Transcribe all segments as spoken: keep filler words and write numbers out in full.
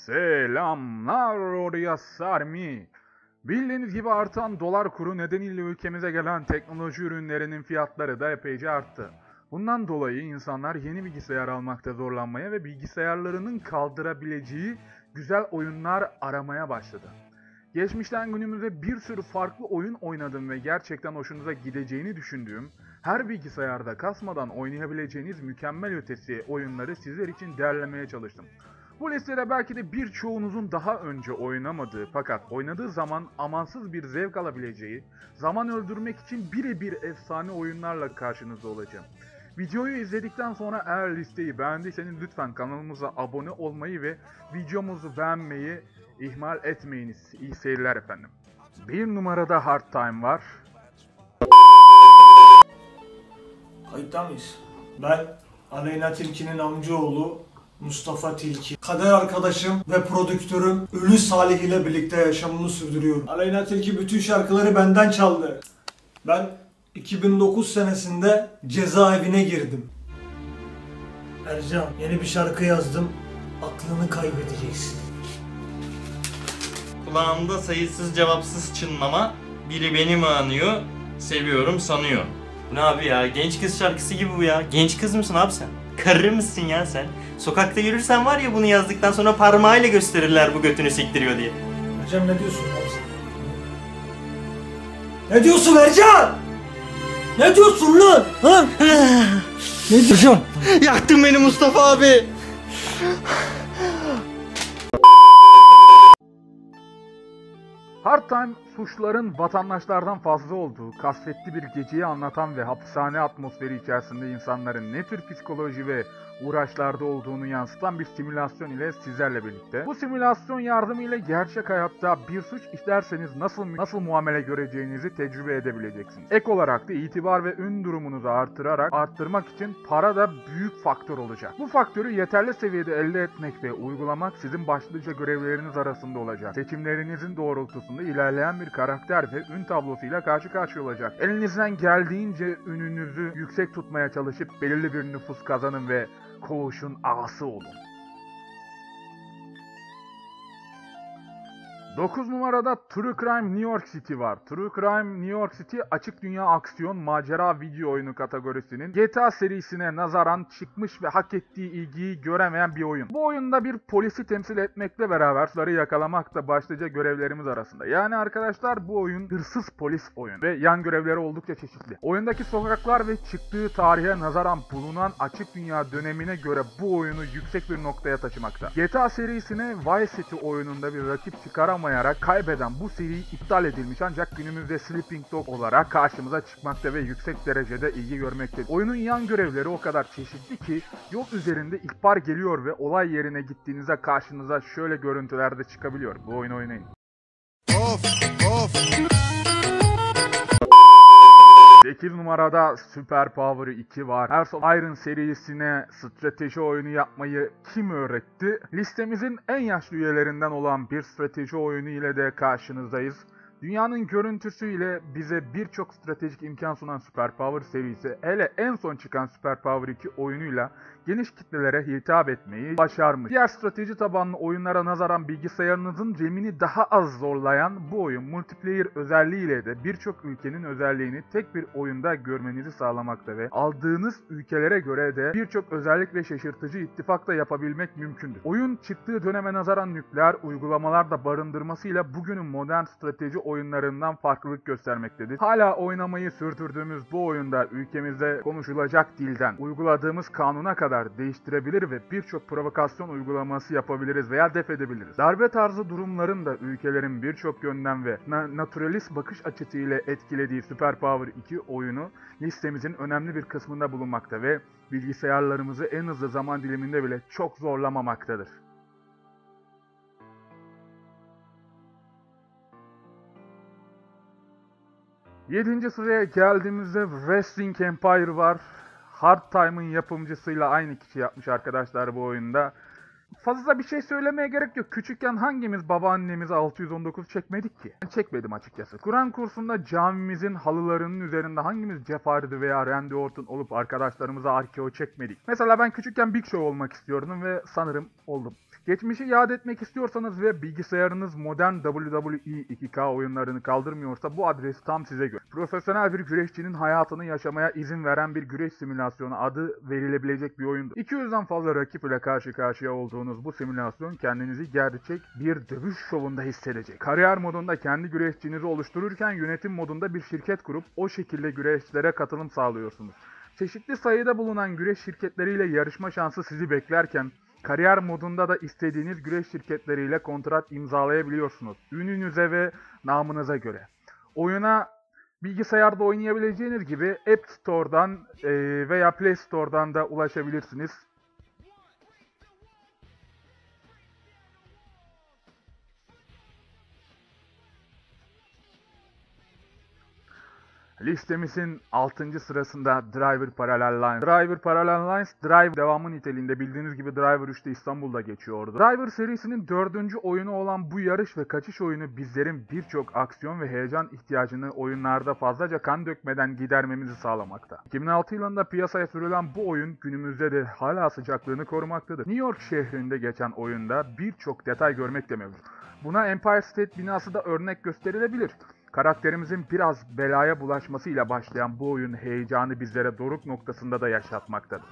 Selamlar oraya Sarmi. Bildiğiniz gibi artan dolar kuru nedeniyle ülkemize gelen teknoloji ürünlerinin fiyatları da epeyce arttı. Bundan dolayı insanlar yeni bilgisayar almakta zorlanmaya ve bilgisayarlarının kaldırabileceği güzel oyunlar aramaya başladı. Geçmişten günümüze bir sürü farklı oyun oynadım ve gerçekten hoşunuza gideceğini düşündüğüm, her bilgisayarda kasmadan oynayabileceğiniz mükemmel ötesi oyunları sizler için derlemeye çalıştım. Bu listede belki de birçoğunuzun daha önce oynamadığı fakat oynadığı zaman amansız bir zevk alabileceği, zaman öldürmek için birebir efsane oyunlarla karşınızda olacağım. Videoyu izledikten sonra eğer listeyi beğendiyseniz lütfen kanalımıza abone olmayı ve videomuzu beğenmeyi ihmal etmeyiniz. İyi seyirler efendim. Bir numarada Hard Time var. Kayıtta mıyız? Ben Aleyna Tilki'nin amcaoğlu Mustafa Tilki. Kader arkadaşım ve prodüktörüm Ölü Salih ile birlikte yaşamını sürdürüyorum. Aleyna Tilki bütün şarkıları benden çaldı. Ben iki bin dokuz senesinde cezaevine girdim. Ercan, yeni bir şarkı yazdım. Aklını kaybedeceksin. Kulağımda sayısız cevapsız çınlama, biri beni mi anıyor, seviyorum sanıyor. Ne abi ya, genç kız şarkısı gibi bu ya. Genç kız mısın abi sen? Karı mısın ya sen? Sokakta yürürsen var ya, bunu yazdıktan sonra parmağıyla gösterirler bu götünü siktiriyor diye. Ercan, ne diyorsun abi sen? Ne diyorsun Ercan? Ne diyorsun lan? Ha? Ne diyorsun? Yaktın beni Mustafa abi! Hard Time, suçların vatandaşlardan fazla olduğu, kasvetli bir geceyi anlatan ve hapishane atmosferi içerisinde insanların ne tür psikoloji ve uğraşlarda olduğunu yansıtan bir simülasyon ile sizlerle birlikte. Bu simülasyon yardımıyla gerçek hayatta bir suç işlerseniz nasıl nasıl muamele göreceğinizi tecrübe edebileceksiniz. Ek olarak da itibar ve ün durumunuzu artırarak arttırmak için para da büyük faktör olacak. Bu faktörü yeterli seviyede elde etmek ve uygulamak sizin başlıca görevleriniz arasında olacak. Seçimlerinizin doğrultusunda ilerleyen bir karakter ve ün tablosuyla karşı karşıya olacak. Elinizden geldiğince ününüzü yüksek tutmaya çalışıp belirli bir nüfus kazanın ve koğuşun ağası olun. dokuz numarada True Crime New York City var. True Crime New York City açık dünya aksiyon macera video oyunu kategorisinin G T A serisine nazaran çıkmış ve hak ettiği ilgiyi göremeyen bir oyun. Bu oyunda bir polisi temsil etmekle beraber suçları yakalamak da başlıca görevlerimiz arasında. Yani arkadaşlar, bu oyun hırsız polis oyun ve yan görevleri oldukça çeşitli. Oyundaki sokaklar ve çıktığı tarihe nazaran bulunan açık dünya dönemine göre bu oyunu yüksek bir noktaya taşımakta. G T A serisine Vice City oyununda bir rakip çıkaramayan kaybeden bu seri iptal edilmiş, ancak günümüzde Sleeping Dog olarak karşımıza çıkmakta ve yüksek derecede ilgi görmektedir. Oyunun yan görevleri o kadar çeşitli ki yol üzerinde ihbar geliyor ve olay yerine gittiğinizde karşınıza şöyle görüntülerde çıkabiliyor. Bu oyunu oynayın. Of of. sekiz numarada Super Power iki var. Hearts of Iron serisine strateji oyunu yapmayı kim öğretti? Listemizin en yaşlı üyelerinden olan bir strateji oyunu ile de karşınızdayız. Dünyanın görüntüsüyle bize birçok stratejik imkan sunan Super Power serisi, hele en son çıkan Super Power iki oyunuyla geniş kitlelere hitap etmeyi başarmış. Diğer strateji tabanlı oyunlara nazaran bilgisayarınızın RAM'ini daha az zorlayan bu oyun, multiplayer özelliğiyle de birçok ülkenin özelliğini tek bir oyunda görmenizi sağlamakta ve aldığınız ülkelere göre de birçok özellik ve şaşırtıcı ittifak da yapabilmek mümkündür. Oyun çıktığı döneme nazaran nükleer uygulamalar da barındırmasıyla bugünün modern strateji oyunlarından farklılık göstermektedir. Hala oynamayı sürdürdüğümüz bu oyunda ülkemizde konuşulacak dilden uyguladığımız kanuna kadar değiştirebilir ve birçok provokasyon uygulaması yapabiliriz veya def edebiliriz. Darbe tarzı durumların da ülkelerin birçok yönden ve na- naturalist bakış açısıyla etkilediği Super Power iki oyunu listemizin önemli bir kısmında bulunmakta ve bilgisayarlarımızı en hızlı zaman diliminde bile çok zorlamamaktadır. yedinci sıraya geldiğimizde Wrestling Empire var. Hard Time'ın yapımcısıyla aynı kişi yapmış arkadaşlar bu oyunda. Fazla bir şey söylemeye gerek yok. Küçükken hangimiz babaannemiz altı yüz on dokuz çekmedik ki? Ben çekmedim açıkçası. Kur'an kursunda camimizin halılarının üzerinde hangimiz Jeff Hardy veya Randy Orton olup arkadaşlarımıza arkeo çekmedik? Mesela ben küçükken Big Show olmak istiyordum ve sanırım oldum. Geçmişi yad etmek istiyorsanız ve bilgisayarınız modern W W E iki K oyunlarını kaldırmıyorsa bu adres tam size göre. Profesyonel bir güreşçinin hayatını yaşamaya izin veren bir güreş simülasyonu adı verilebilecek bir oyundur. iki yüzden fazla rakip ile karşı karşıya olduğunuz bu simülasyon kendinizi gerçek bir dövüş şovunda hissedecek. Kariyer modunda kendi güreşçinizi oluştururken yönetim modunda bir şirket kurup o şekilde güreşçilere katılım sağlıyorsunuz. Çeşitli sayıda bulunan güreş şirketleriyle yarışma şansı sizi beklerken kariyer modunda da istediğiniz güreş şirketleriyle kontrat imzalayabiliyorsunuz. Ününüze ve namınıza göre. Oyuna bilgisayarda oynayabileceğiniz gibi App Store'dan e, veya Play Store'dan da ulaşabilirsiniz. Listemizin altıncı sırasında Driver Parallel Lines. Driver Parallel Lines, Drive devamı niteliğinde bildiğiniz gibi Driver üçte İstanbul'da geçiyordu. Driver serisinin dördüncü oyunu olan bu yarış ve kaçış oyunu bizlerin birçok aksiyon ve heyecan ihtiyacını oyunlarda fazlaca kan dökmeden gidermemizi sağlamakta. iki bin altı yılında piyasaya sürülen bu oyun günümüzde de hala sıcaklığını korumaktadır. New York şehrinde geçen oyunda birçok detay görmek de mevcut. Buna Empire State binası da örnek gösterilebilir. Karakterimizin biraz belaya bulaşmasıyla başlayan bu oyun heyecanı bizlere doruk noktasında da yaşatmaktadır.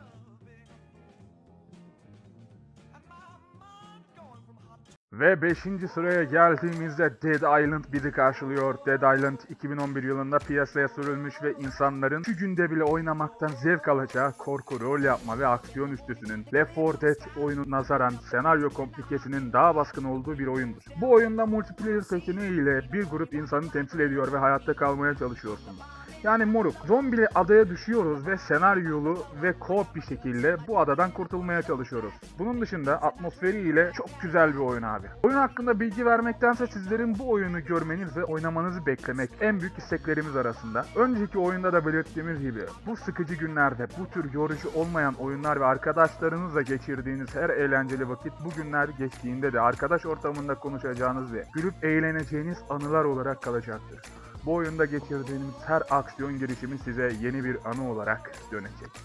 Ve beşinci sıraya geldiğimizde Dead Island bizi karşılıyor. Dead Island iki bin on bir yılında piyasaya sürülmüş ve insanların şu günde bile oynamaktan zevk alacağı korku, rol yapma ve aksiyon üstüsünün Left four Dead oyunu nazaran senaryo komplikesinin daha baskın olduğu bir oyundur. Bu oyunda multiplayer seçeneğiyle bir grup insanı temsil ediyor ve hayatta kalmaya çalışıyorsunuz. Yani moruk, zombili adaya düşüyoruz ve senaryolu ve co-op bir şekilde bu adadan kurtulmaya çalışıyoruz. Bunun dışında atmosferiyle çok güzel bir oyun abi. Oyun hakkında bilgi vermektense sizlerin bu oyunu görmeniz ve oynamanızı beklemek en büyük isteklerimiz arasında. Önceki oyunda da belirttiğimiz gibi bu sıkıcı günlerde bu tür yorucu olmayan oyunlar ve arkadaşlarınızla geçirdiğiniz her eğlenceli vakit bu günler geçtiğinde de arkadaş ortamında konuşacağınız ve gülüp eğleneceğiniz anılar olarak kalacaktır. Bu oyunda geçirdiğiniz her aksiyon girişimi size yeni bir anı olarak dönecektir.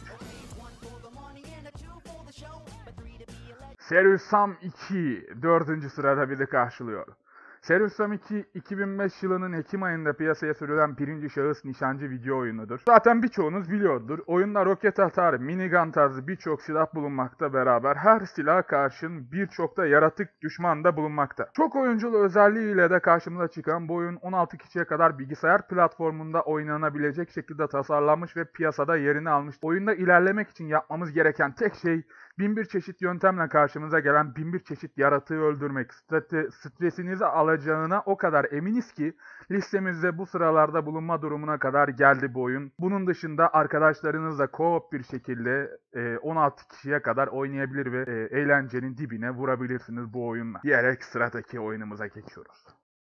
Serious Sam iki dördüncü sırada bizi karşılıyor. Serious Sam iki, iki bin beş yılının Ekim ayında piyasaya sürülen birinci şahıs nişancı video oyunudur. Zaten birçoğunuz biliyordur. Oyunda roket atar, minigun tarzı birçok silah bulunmakta beraber her silaha karşın birçok da yaratık düşman da bulunmakta. Çok oyunculu özelliğiyle de karşımıza çıkan bu oyun on altı kişiye kadar bilgisayar platformunda oynanabilecek şekilde tasarlanmış ve piyasada yerini almış. Oyunda ilerlemek için yapmamız gereken tek şey bin bir çeşit yöntemle karşımıza gelen bin bir çeşit yaratığı öldürmek. Strate, stresinizi alacağına o kadar eminiz ki listemizde bu sıralarda bulunma durumuna kadar geldi bu oyun. Bunun dışında arkadaşlarınızla co-op bir şekilde on altı kişiye kadar oynayabilir ve eğlencenin dibine vurabilirsiniz bu oyunla. Diyerek sıradaki oyunumuza geçiyoruz.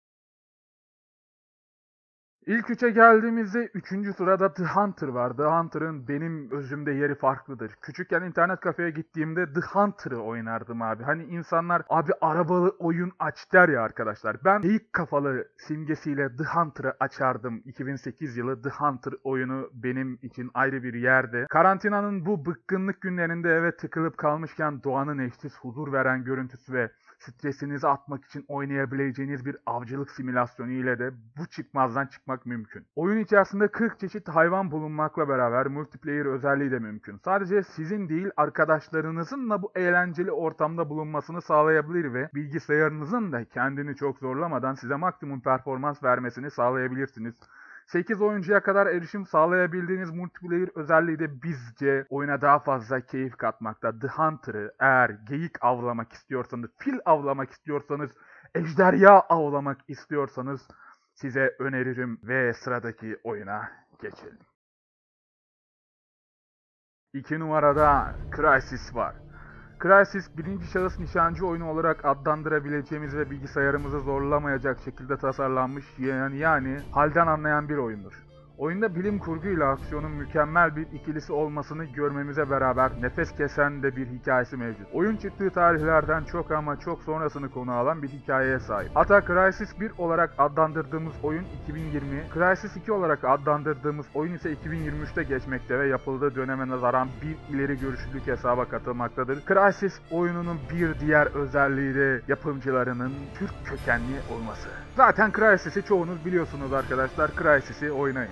İlk üçe geldiğimizde üçüncü sırada The Hunter var. The Hunter'ın benim özümde yeri farklıdır. Küçükken internet kafeye gittiğimde The Hunter'ı oynardım abi. Hani insanlar abi arabalı oyun aç der ya arkadaşlar. Ben ilk kafalı simgesiyle The Hunter'ı açardım. iki bin sekiz yılı The Hunter oyunu benim için ayrı bir yerde. Karantinanın bu bıkkınlık günlerinde eve tıkılıp kalmışken doğanın eşsiz huzur veren görüntüsü ve stresinizi atmak için oynayabileceğiniz bir avcılık simülasyonu ile de bu çıkmazdan çıkmak mümkün. Oyun içerisinde kırk çeşit hayvan bulunmakla beraber multiplayer özelliği de mümkün. Sadece sizin değil arkadaşlarınızın da bu eğlenceli ortamda bulunmasını sağlayabilir ve bilgisayarınızın da kendini çok zorlamadan size maksimum performans vermesini sağlayabilirsiniz. sekiz oyuncuya kadar erişim sağlayabildiğiniz multiplayer özelliği de bizce oyuna daha fazla keyif katmakta. The Hunter'ı eğer geyik avlamak istiyorsanız, fil avlamak istiyorsanız, ejderha avlamak istiyorsanız size öneririm ve sıradaki oyuna geçelim. İki numarada Crysis var. Crysis birinci şahıs nişancı oyunu olarak adlandırabileceğimiz ve bilgisayarımızı zorlamayacak şekilde tasarlanmış yani, yani halden anlayan bir oyundur. Oyunda bilim kurgu ile aksiyonun mükemmel bir ikilisi olmasını görmemize beraber nefes kesen de bir hikayesi mevcut. Oyun çıktığı tarihlerden çok ama çok sonrasını konu alan bir hikayeye sahip. Hatta Crysis bir olarak adlandırdığımız oyun iki bin yirmi, Crysis iki olarak adlandırdığımız oyun ise iki bin yirmi üçte geçmekte ve yapıldığı döneme nazaran bir ileri görüşlülük hesaba katılmaktadır. Crysis oyununun bir diğer özelliği de yapımcılarının Türk kökenli olması. Zaten Crysis'i çoğunuz biliyorsunuz arkadaşlar. Crysis'i oynayın.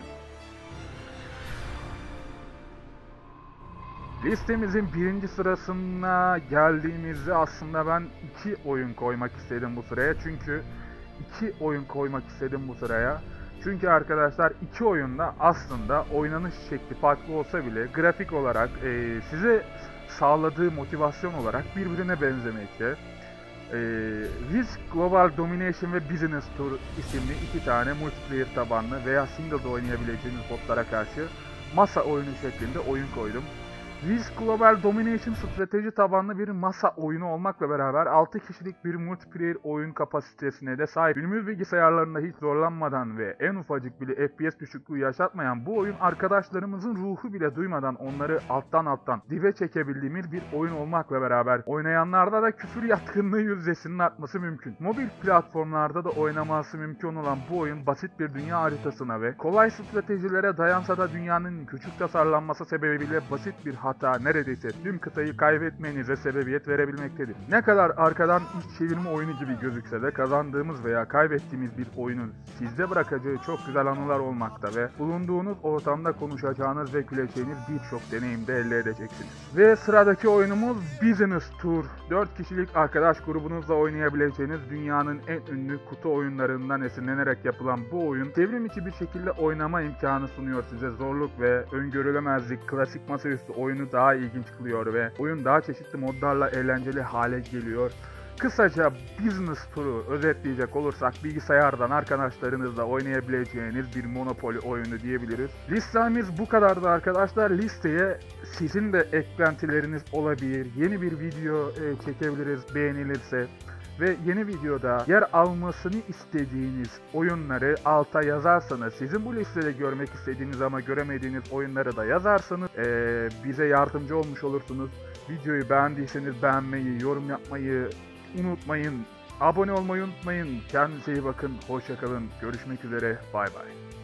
Listemizin birinci sırasına geldiğimizde aslında ben iki oyun koymak istedim bu sıraya. Çünkü iki oyun koymak istedim bu sıraya. Çünkü arkadaşlar iki oyunda aslında oynanış şekli farklı olsa bile grafik olarak e, size sağladığı motivasyon olarak birbirine benzemekte. E, Risk Global Domination ve Business Tour isimli iki tane multiplayer tabanlı veya single'da oynayabileceğiniz botlara karşı masa oyunu şeklinde oyun koydum. Risk Global Domination strateji tabanlı bir masa oyunu olmakla beraber altı kişilik bir multiplayer oyun kapasitesine de sahip. Günümüz bilgisayarlarında hiç zorlanmadan ve en ufacık bile F P S düşüklüğü yaşatmayan bu oyun arkadaşlarımızın ruhu bile duymadan onları alttan alttan dibe çekebildiğimiz bir oyun olmakla beraber oynayanlarda da küfür yatkınlığı yüzdesinin artması mümkün. Mobil platformlarda da oynaması mümkün olan bu oyun basit bir dünya haritasına ve kolay stratejilere dayansa da dünyanın küçük tasarlanması sebebiyle basit bir hatta neredeyse tüm kıtayı kaybetmenize sebebiyet verebilmektedir. Ne kadar arkadan iş çevirme oyunu gibi gözükse de kazandığımız veya kaybettiğimiz bir oyunun sizde bırakacağı çok güzel anılar olmakta ve bulunduğunuz ortamda konuşacağınız ve güleceğiniz birçok deneyim de elde edeceksiniz. Ve sıradaki oyunumuz Business Tour. dört kişilik arkadaş grubunuzla oynayabileceğiniz dünyanın en ünlü kutu oyunlarından esinlenerek yapılan bu oyun devrim içi bir şekilde oynama imkanı sunuyor size. Zorluk ve öngörülemezlik klasik masaüstü oyunu daha ilginç kılıyor ve oyun daha çeşitli modlarla eğlenceli hale geliyor. Kısaca Business Tour'u özetleyecek olursak bilgisayardan arkadaşlarınızla oynayabileceğiniz bir Monopoly oyunu diyebiliriz. Listemiz bu kadardı arkadaşlar. Listeye sizin de eklentileriniz olabilir. Yeni bir video e, çekebiliriz beğenilirse. Ve yeni videoda yer almasını istediğiniz oyunları alta yazarsanız, sizin bu listede görmek istediğiniz ama göremediğiniz oyunları da yazarsanız ee, bize yardımcı olmuş olursunuz. Videoyu beğendiyseniz beğenmeyi, yorum yapmayı unutmayın. Abone olmayı unutmayın. Kendinize iyi bakın. Hoşça kalın. Görüşmek üzere. Bay bay.